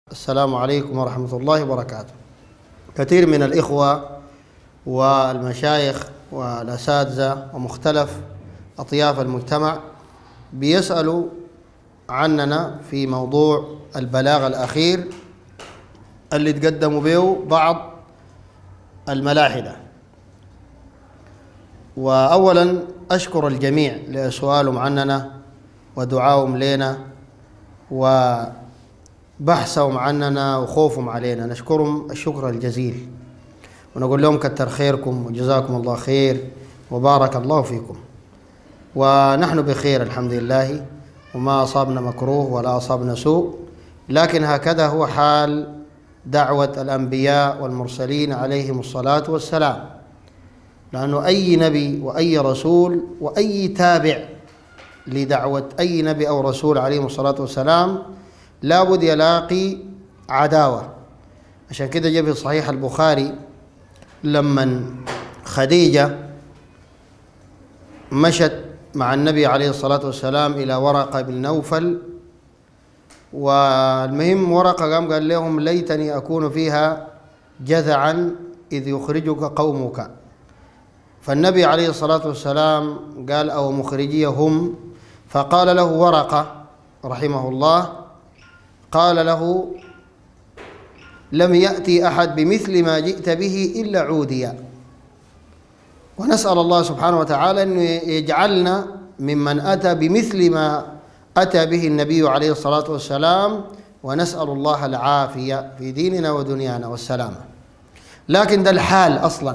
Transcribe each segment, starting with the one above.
السلام عليكم ورحمة الله وبركاته. كثير من الإخوة والمشايخ والأساتذة ومختلف أطياف المجتمع بيسألوا عننا في موضوع البلاغ الأخير اللي تقدموا به بعض الملاحدة. وأولا أشكر الجميع لسؤالهم عننا ودعاهم لنا وبحثهم عننا وخوفهم علينا، نشكرهم الشكر الجزيل ونقول لهم كتر خيركم وجزاكم الله خير وبارك الله فيكم، ونحن بخير الحمد لله وما أصابنا مكروه ولا أصابنا سوء، لكن هكذا هو حال دعوة الأنبياء والمرسلين عليهم الصلاة والسلام، لأنه أي نبي وأي رسول وأي تابع لدعوة أي نبي أو رسول عليهم الصلاة والسلام لابد يلاقي عداوة. عشان كده جاء في صحيح البخاري لما خديجة مشت مع النبي عليه الصلاة والسلام إلى ورقة بن نوفل، والمهم ورقة قال لهم ليتني أكون فيها جذعا إذ يخرجك قومك، فالنبي عليه الصلاة والسلام قال أو مخرجيهم، فقال له ورقة رحمه الله قال له لم يأتي أحد بمثل ما جئت به إلا عوديا، ونسأل الله سبحانه وتعالى أن يجعلنا ممن أتى بمثل ما أتى به النبي عليه الصلاة والسلام، ونسأل الله العافية في ديننا ودنيانا والسلامة. لكن ده الحال أصلا،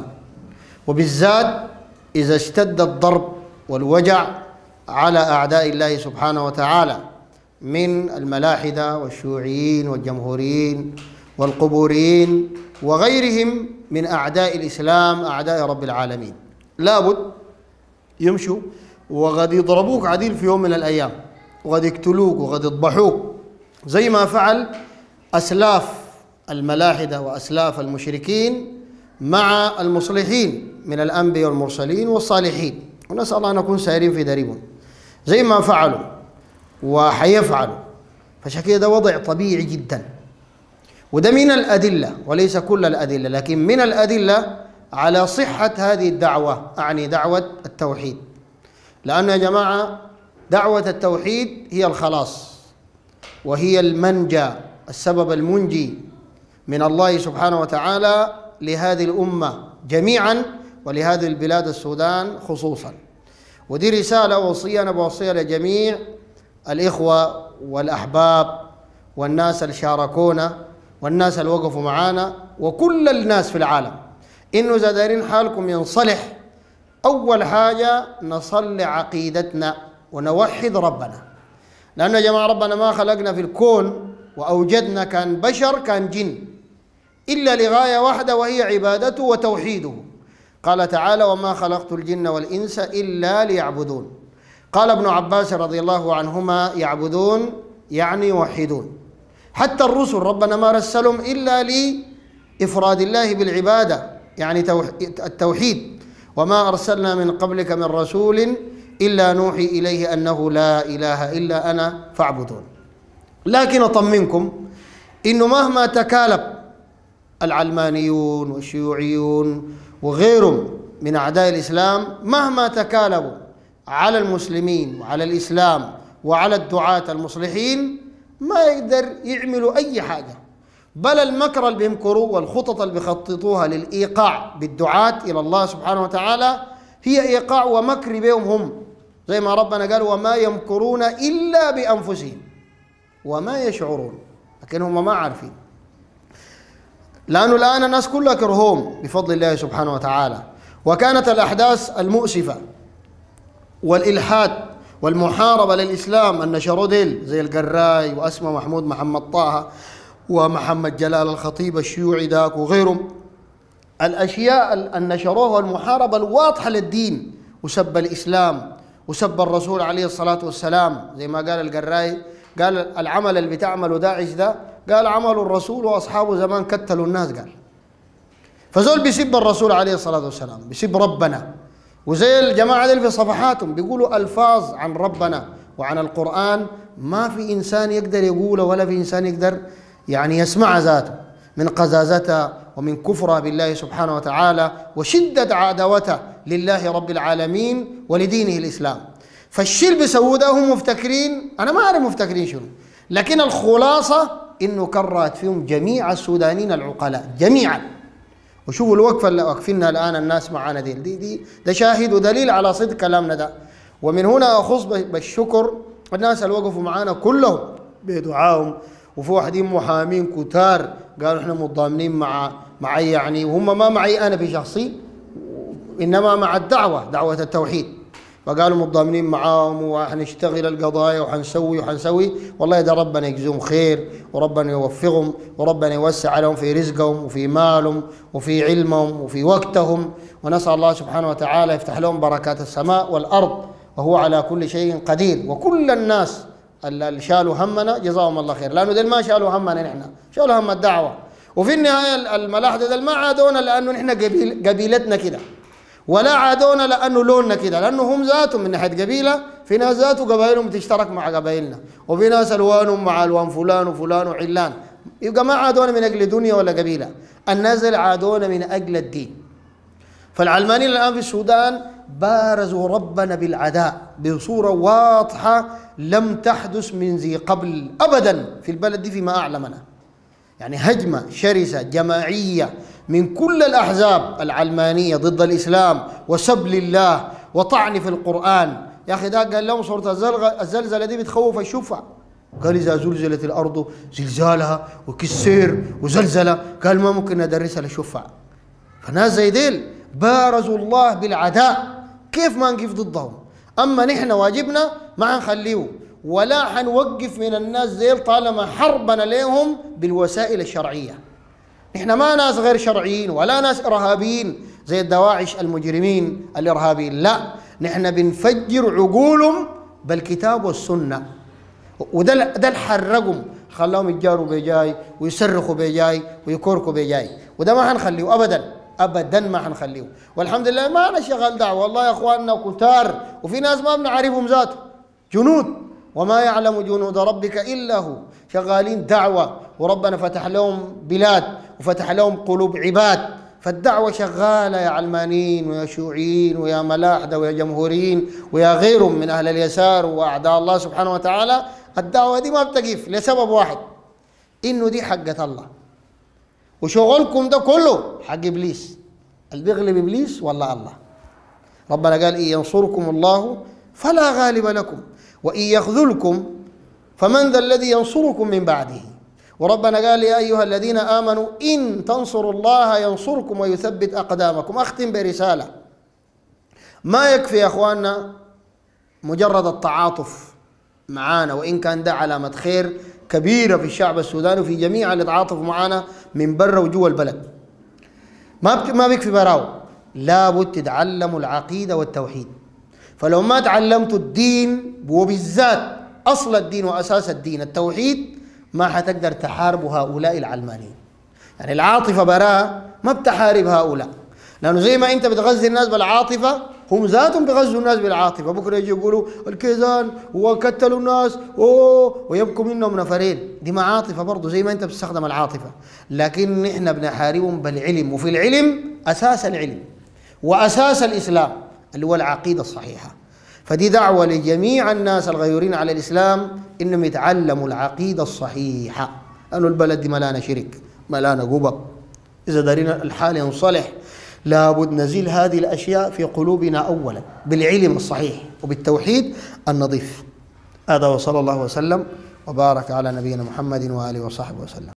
وبالذات إذا اشتد الضرب والوجع على أعداء الله سبحانه وتعالى من الملاحدة والشيوعيين والجمهوريين والقبوريين وغيرهم من أعداء الإسلام أعداء رب العالمين، لابد يمشوا وقد يضربوك عديل في يوم من الأيام وقد يقتلوك وقد يذبحوك زي ما فعل أسلاف الملاحدة وأسلاف المشركين مع المصلحين من الأنبياء والمرسلين والصالحين، ونسأل الله أن نكون سائرين في دربهم زي ما فعلوا وحيفعلوا. فشكل ده وضع طبيعي جدا، وده من الأدلة وليس كل الأدلة، لكن من الأدلة على صحة هذه الدعوة، أعني دعوة التوحيد، لأن يا جماعة دعوة التوحيد هي الخلاص وهي المنجى، السبب المنجي من الله سبحانه وتعالى لهذه الأمة جميعا ولهذه البلاد السودان خصوصا. ودي رسالة وصية أنا بوصيها لجميع الإخوة والأحباب والناس اللي شاركونا والناس اللي وقفوا معانا وكل الناس في العالم، إنه إذا دايرين حالكم ينصلح أول حاجة نصلح عقيدتنا ونوحد ربنا، لأنه يا جماعة ربنا ما خلقنا في الكون وأوجدنا كان بشر كان جن إلا لغاية واحدة وهي عبادته وتوحيده. قال تعالى وما خلقت الجن والإنس إلا ليعبدون. قال ابن عباس رضي الله عنهما يعبدون يعني يوحدون. حتى الرسل ربنا ما رسلهم إلا لإفراد الله بالعبادة، يعني التوحيد، وما أرسلنا من قبلك من رسول إلا نوحي إليه أنه لا إله إلا أنا فاعبدون. لكن أطمنكم إنه مهما تكالب العلمانيون والشيوعيون وغيرهم من أعداء الإسلام، مهما تكالبوا على المسلمين وعلى الإسلام وعلى الدعاة المصلحين ما يقدر يعملوا أي حاجة، بل المكر اللي بيمكروا والخطط اللي بيخططوها للإيقاع بالدعاة إلى الله سبحانه وتعالى هي إيقاع ومكر بهم هم، زي ما ربنا قال وما يمكرون إلا بأنفسهم وما يشعرون، لكن هم ما عارفين، لأنه الآن الناس كلها كرهوم بفضل الله سبحانه وتعالى. وكانت الأحداث المؤسفة والإلحاد والمحاربة للإسلام النشروا ديل زي القراي وأسمى محمود محمد طه ومحمد جلال الخطيب الشيوعي ذاك وغيرهم، الأشياء النشروها والمحاربة الواضحة للدين وسب الإسلام وسب الرسول عليه الصلاة والسلام، زي ما قال القراي قال العمل اللي بتعمله داعش ده قال عمل الرسول وأصحابه زمان كتلوا الناس، قال فزول بيسب الرسول عليه الصلاة والسلام بيسب ربنا، وزي الجماعة اللي في صفحاتهم بيقولوا ألفاظ عن ربنا وعن القرآن ما في إنسان يقدر يقوله ولا في إنسان يقدر يعني يسمع ذاته من قزازته ومن كفره بالله سبحانه وتعالى وشدة عداوته لله رب العالمين ولدينه الإسلام. فالشيء اللي بيسووه ده هم مفتكرين، أنا ما أعرف مفتكرين شنو، لكن الخلاصة إنه كرهت فيهم جميع السودانيين العقلاء جميعا. وشوفوا الوقفة اللي واقفينها الآن الناس معانا دي ده شاهد ودليل على صدق كلامنا ده. ومن هنا أخص بالشكر الناس اللي وقفوا معانا كلهم بدعائهم، وفي واحدين محامين كتار قالوا احنا متضامنين معي يعني، وهم ما معي أنا في شخصي إنما مع الدعوة، دعوة التوحيد، فقالوا متضامنين معاهم وحنشتغل القضايا وحنسوي. والله ده ربنا يجزيهم خير وربنا يوفقهم وربنا يوسع عليهم في رزقهم وفي مالهم وفي علمهم وفي وقتهم، ونسأل الله سبحانه وتعالى يفتح لهم بركات السماء والأرض وهو على كل شيء قدير. وكل الناس اللي شالوا همنا جزاهم الله خير، لأنه دول ما شالوا همنا، نحن شالوا هم الدعوة. وفي النهاية الملاحدة دول ما عادونا لأنه نحن قبيلتنا كده، ولا عادونا لأنه لوننا كده، لأنه هم ذاتهم من ناحية قبيلة، في ناس ذاته قبائلهم تشترك مع قبائلنا، وفي ناس ألوانهم مع ألوان فلان وفلان وعلان، يبقى ما عادونا من أجل دنيا ولا قبيلة، الناس اللي عادونا من أجل الدين. فالعلمانيين الآن في السودان بارزوا ربنا بالعداء بصورة واضحة لم تحدث من ذي قبل أبدا في البلد دي فيما أعلمنا، يعني هجمة شرسة جماعية من كل الأحزاب العلمانية ضد الإسلام وسب لله وطعن في القرآن. يا أخي ده قال لهم صورة الزلزلة دي بتخوف الشفع، قال إذا زلزلت الأرض زلزالها وكسير وزلزلة، قال ما ممكن ندرسها للشفع. فناس زي ديل بارزوا الله بالعداء، كيف ما نقف ضدهم؟ أما نحن واجبنا ما هنخليه ولا حنوقف من الناس ديل طالما حربنا لهم بالوسائل الشرعية. نحن ما ناس غير شرعيين ولا ناس إرهابيين زي الدواعش المجرمين الإرهابيين، لا، نحن بنفجر عقولهم بالكتاب والسنة، وده اللي حرقهم خلاهم يتجاروا بجاي ويصرخوا بجاي ويكوركوا بجاي، وده ما حنخليه أبدا أبدا ما حنخليه. والحمد لله ما أنا شغال دعوة، والله يا أخواننا كتار، وفي ناس ما بنعرفهم ذاته جنود، وما يعلم جنود ربك إلا هو، شغالين دعوة وربنا فتح لهم بلاد وفتح لهم قلوب عباد. فالدعوة شغالة يا علمانيين ويا شيوعيين ويا ملاحدة ويا جمهوريين ويا غيرهم من أهل اليسار وأعداء الله سبحانه وتعالى. الدعوة دي ما بتقف لسبب واحد، إنه دي حقة الله، وشغلكم ده كله حق إبليس، اللي بيغلب إبليس والله الله. ربنا قال إن ينصركم الله فلا غالب لكم وإن يخذلكم فمن ذا الذي ينصركم من بعده. وربنا قال يا أيها الذين آمنوا إن تنصروا الله ينصركم ويثبت أقدامكم. أختم برسالة، ما يكفي يا أخواننا مجرد التعاطف معانا، وإن كان ده علامة خير كبيرة في الشعب السوداني وفي جميع اللي تعاطفوا معانا من برا وجوا البلد، ما بيكفي براو، لابد تتعلموا العقيدة والتوحيد. فلو ما تعلمتوا الدين وبالذات أصل الدين وأساس الدين التوحيد ما حتقدر تحاربوا هؤلاء العلمانيين. يعني العاطفة براء ما بتحارب هؤلاء، لأنه زي ما أنت بتغذي الناس بالعاطفة هم ذاتهم بيغذوا الناس بالعاطفة. بكرة يجي يقولوا الكيزان وكتلوا الناس ويبكوا منهم نفرين، دي ما عاطفة برضه زي ما أنت بتستخدم العاطفة. لكن نحن بنحاربهم بالعلم، وفي العلم أساس العلم وأساس الإسلام اللي هو العقيدة الصحيحة. فدي دعوة لجميع الناس الغيورين على الإسلام إنهم يتعلموا العقيدة الصحيحة، لأنه البلد دي ملانة شرك ملانة قبب. إذا دارنا الحال ينصلح لابد نزيل هذه الأشياء في قلوبنا أولا بالعلم الصحيح وبالتوحيد النظيف. هذا وصلى الله وسلم وبارك على نبينا محمد وآله وصحبه وسلم.